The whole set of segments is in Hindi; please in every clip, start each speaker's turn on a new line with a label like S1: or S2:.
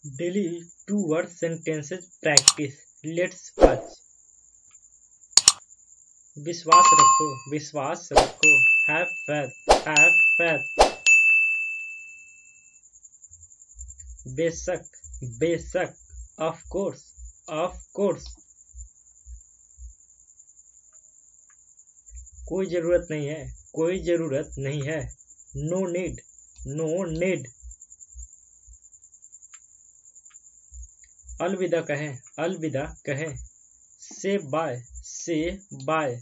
S1: Daily 2 word sentences practice. Let's watch. विश्वास रखो, विश्वास रखो. Have faith, have faith. बेशक, बेशक. Of course, of course. कोई जरूरत नहीं है, कोई जरूरत नहीं है. No need, no need. अलविदा कहें, अलविदा कहें. Say bye, say bye.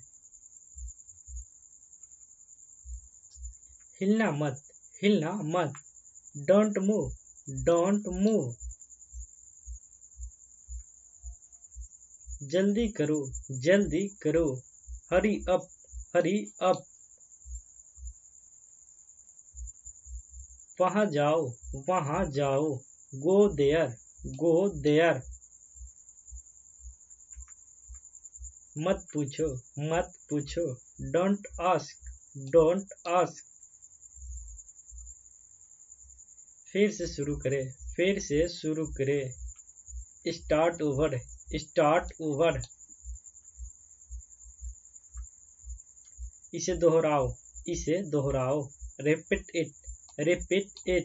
S1: हिलना मत, हिलना मत. Don't move, don't move. जल्दी करो, जल्दी करो. Hurry up, hurry up. वहां जाओ, वहां जाओ. Go there, go there. मत पूछो, मत पूछो. Don't ask, don't ask. फिर से शुरू करें, फिर से शुरू करें. Start over, start over. इसे दोहराओ, इसे दोहराओ. Repeat it, repeat it.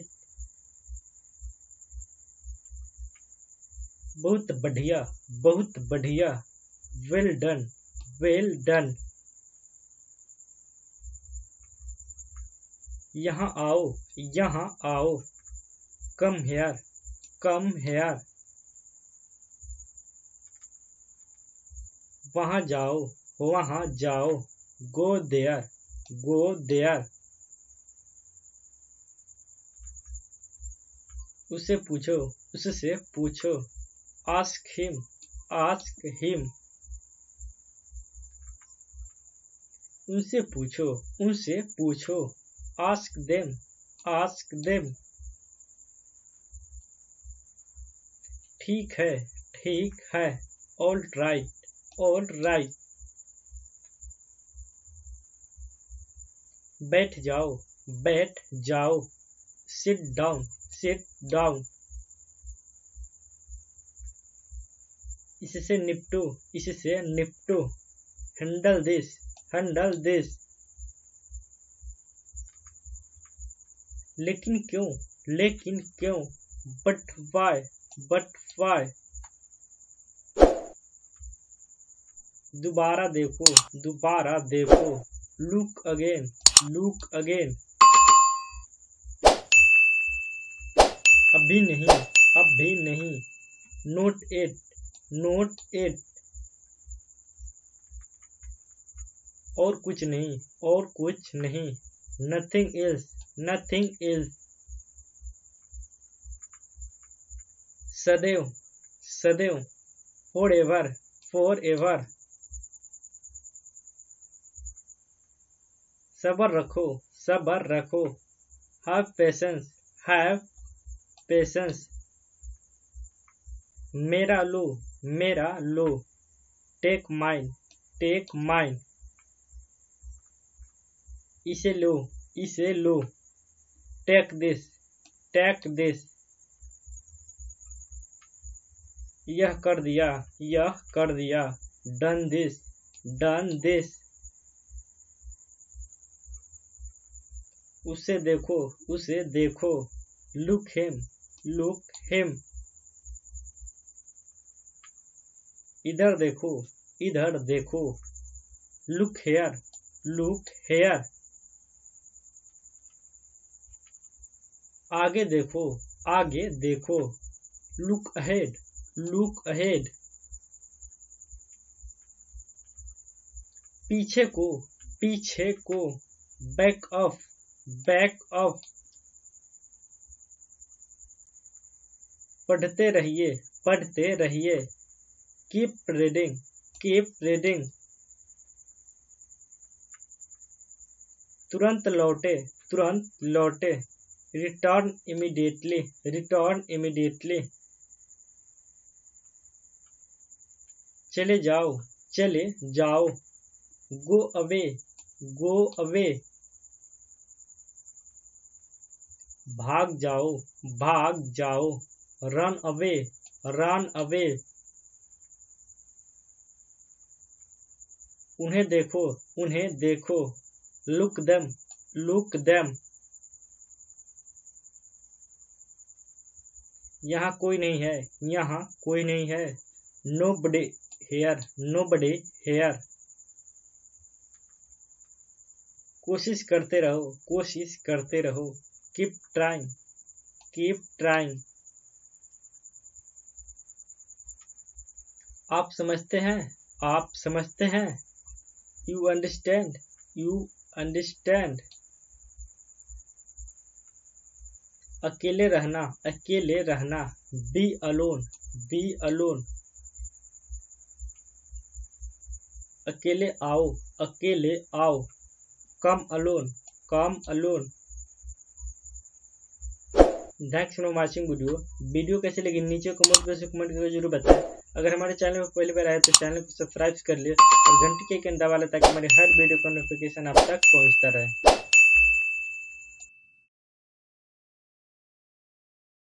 S1: बहुत बढ़िया, बहुत बढ़िया. Well done, well done. यहाँ आओ, यहाँ आओ. Come here, come here. वहाँ जाओ, वहाँ जाओ. Go there, go there. उसे पूछो, उससे पूछो. Ask him, ask him. उनसे पूछो, उनसे पूछो. Ask them, ask them. ठीक है, ठीक है. All right, all right. बैठ जाओ, बैठ जाओ. Sit down, sit down. इससे निपटो, इससे निपटो. Handle this, handle this. लेकिन क्यों, लेकिन क्यों. But why, but why. दोबारा देखो, दोबारा देखो. Look again, look again. अभी नहीं, अभी नहीं. Not yet, not yet. और कुछ नहीं, और कुछ नहीं. Nothing else, nothing else. सदैव, सदैव. Forever, forever. सब्र रखो, सब्र रखो. Have patience, have patience. मेरा लो, मेरा लो. Take mine, take mine. इसे लो, इसे लो. Take this, take this. यह कर दिया, यह कर दिया. Done this, done this. उसे देखो, उसे देखो. Look him, look him. इधर देखो, इधर देखो. Look here, look here. आगे देखो, आगे देखो. Look ahead, look ahead. पीछे को, पीछे को. Back off, back off. पढ़ते रहिए, पढ़ते रहिए. Keep reading, keep reading. तुरंत लौटे, तुरंत लौटे. Return immediately, return immediately. चले जाओ, चले जाओ. Go away, go away. भाग जाओ, भाग जाओ. Run away, run away. उन्हें देखो, उन्हें देखो, लुक देम, लुक देम। यहाँ कोई नहीं है, यहाँ कोई नहीं है, nobody here, nobody here। कोशिश करते रहो, कोशिश करते रहो, keep trying, keep trying। आप समझते हैं, आप समझते हैं, you understand, you understand। अकेले रहना, अकेले रहना, be alone, be alone। अकेले आओ, अकेले आओ, come alone, come alone। Thanks for watching video कैसे लगी नीचे कमेंट बॉक्स में कमेंट करके जरूर बताएं। अगर हमारे चैनल पर पहली बार आए तो चैनल को सब्सक्राइब कर लिए और घंटी के आइकन दबा लें ताकि हमारी हर वीडियो का नोटिफिकेशन आप तक पहुंचता रहे।